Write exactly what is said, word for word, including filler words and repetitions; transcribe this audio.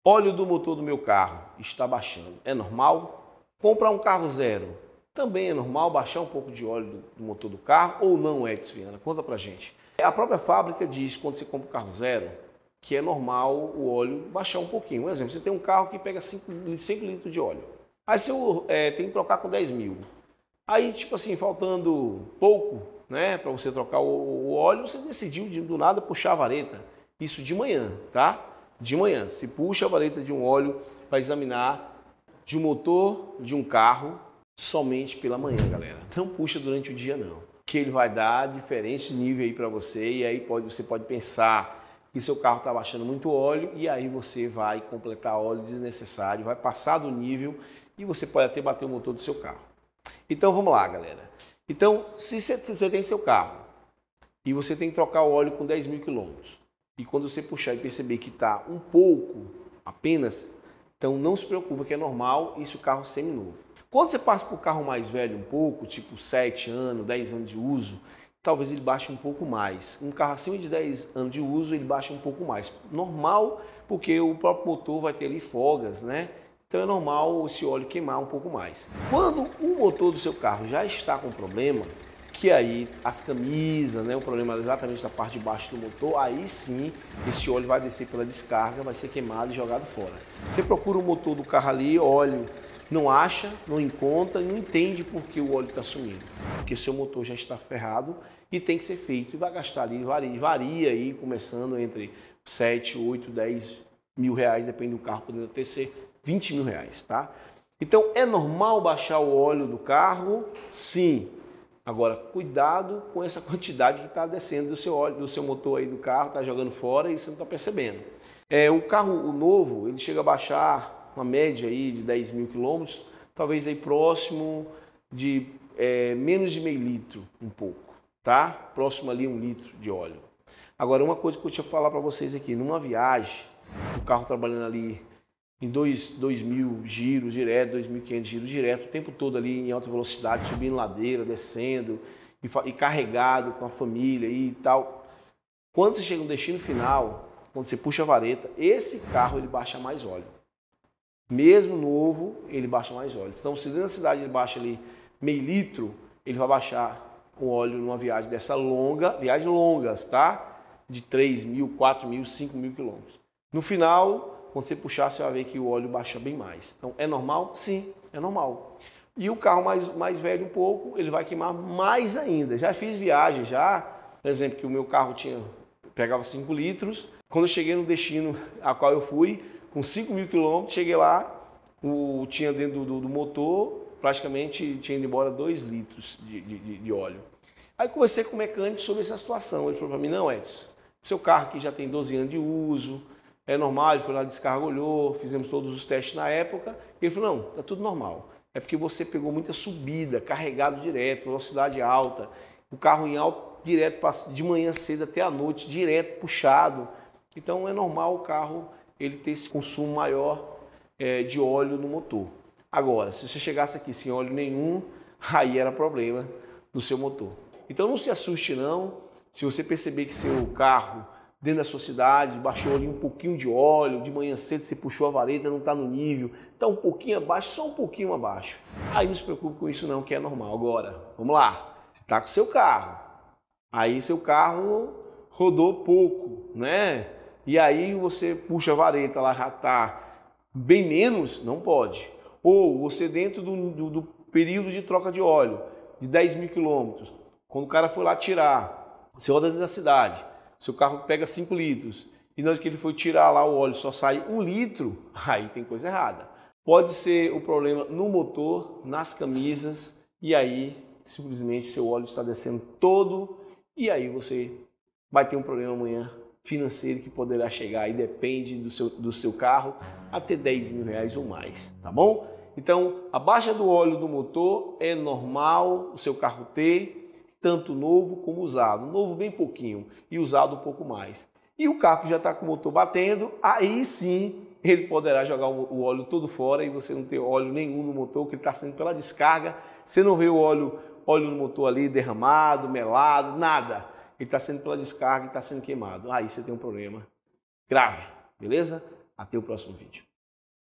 Óleo do motor do meu carro está baixando. É normal? Comprar um carro zero, também é normal baixar um pouco de óleo do, do motor do carro ou não, Edson Viana? Conta pra gente. A própria fábrica diz, quando você compra um carro zero, que é normal o óleo baixar um pouquinho. Um exemplo, você tem um carro que pega cinco litros de óleo. Aí você é, tem que trocar com dez mil. Aí, tipo assim, faltando pouco, né, para você trocar o, o óleo, você decidiu de, do nada puxar a vareta. Isso de manhã, tá? De manhã. Se puxa a vareta de um óleo para examinar de um motor de um carro somente pela manhã, galera. Não puxa durante o dia, não. Que ele vai dar diferentes níveis aí para você e aí pode, você pode pensar que seu carro está baixando muito óleo e aí você vai completar óleo desnecessário, vai passar do nível e você pode até bater o motor do seu carro. Então vamos lá, galera. Então, se você tem seu carro e você tem que trocar o óleo com dez mil quilômetros e quando você puxar e perceber que está um pouco apenas, então não se preocupe que é normal isso o carro seminovo. Quando você passa para o carro mais velho um pouco, tipo sete anos, dez anos de uso, talvez ele baixe um pouco mais. Um carro acima de dez anos de uso, ele baixa um pouco mais. Normal, porque o próprio motor vai ter ali folgas, né? Então é normal esse óleo queimar um pouco mais. Quando o motor do seu carro já está com problema, que aí as camisas, né, o problema é exatamente da parte de baixo do motor, aí sim esse óleo vai descer pela descarga, vai ser queimado e jogado fora. Você procura o motor do carro ali, óleo, não acha, não encontra e não entende por que o óleo está sumindo. Porque seu motor já está ferrado e tem que ser feito. E vai gastar ali, varia, varia aí, começando entre sete, oito, dez mil reais, depende do carro, podendo até ser vinte mil reais, tá? Então, é normal baixar o óleo do carro? Sim. Agora, cuidado com essa quantidade que está descendo do seu óleo, do seu motor aí do carro, está jogando fora e você não está percebendo. É, o carro o novo, ele chega a baixar uma média aí de dez mil quilômetros, talvez aí próximo de é, menos de meio litro, um pouco, tá? Próximo ali um litro de óleo. Agora, uma coisa que eu tinha que falar para vocês aqui, numa viagem, o carro trabalhando ali em dois mil giros direto, dois mil e quinhentos giros direto, o tempo todo ali em alta velocidade, subindo ladeira, descendo e, e carregado com a família e tal. Quando você chega no destino final, quando você puxa a vareta, esse carro ele baixa mais óleo. Mesmo novo, ele baixa mais óleo. Então, se dentro da cidade ele baixa ali meio litro, ele vai baixar o óleo numa viagem dessa longa, viagens longas, tá? De três mil, quatro mil, cinco mil quilômetros. No final, quando você puxar, você vai ver que o óleo baixa bem mais. Então, é normal? Sim, é normal. E o carro mais, mais velho um pouco, ele vai queimar mais ainda. Já fiz viagem, já, por exemplo, que o meu carro tinha, pegava cinco litros. Quando eu cheguei no destino a qual eu fui, com cinco mil quilômetros, cheguei lá, o, tinha dentro do, do motor, praticamente tinha ido embora dois litros de, de, de óleo. Aí conversei com o mecânico sobre essa situação. Ele falou para mim, não, Edson, seu carro aqui já tem doze anos de uso, é normal, ele foi lá, descarregou, fizemos todos os testes na época. Ele falou, não, tá tudo normal. É porque você pegou muita subida, carregado direto, velocidade alta, o carro em alta, direto, de manhã cedo até a noite, direto, puxado. Então é normal o carro ele ter esse consumo maior é, de óleo no motor. Agora, se você chegasse aqui sem óleo nenhum, aí era problema do seu motor. Então não se assuste não, se você perceber que seu carro dentro da sua cidade, baixou ali um pouquinho de óleo, de manhã cedo você puxou a vareta, não está no nível, está um pouquinho abaixo, só um pouquinho abaixo. Aí não se preocupe com isso não, que é normal. Agora, vamos lá, você está com seu carro, aí seu carro rodou pouco, né? E aí você puxa a vareta, lá já está bem menos, não pode. Ou você dentro do, do, do período de troca de óleo, de dez mil quilômetros, quando o cara foi lá tirar, você roda dentro da cidade, seu carro pega cinco litros e na hora que ele foi tirar lá o óleo só sai um litro, aí tem coisa errada. Pode ser o problema no motor, nas camisas e aí simplesmente seu óleo está descendo todo e aí você vai ter um problema amanhã financeiro que poderá chegar e depende do seu, do seu carro até dez mil reais ou mais, tá bom? Então a baixa do óleo do motor é normal o seu carro ter, tanto novo como usado. Novo bem pouquinho e usado um pouco mais. E o carro que já está com o motor batendo, aí sim ele poderá jogar o óleo todo fora e você não ter óleo nenhum no motor, que ele está sendo pela descarga. Você não vê o óleo, óleo no motor ali derramado, melado, nada. Ele está sendo pela descarga e está sendo queimado. Aí você tem um problema grave, beleza? Até o próximo vídeo.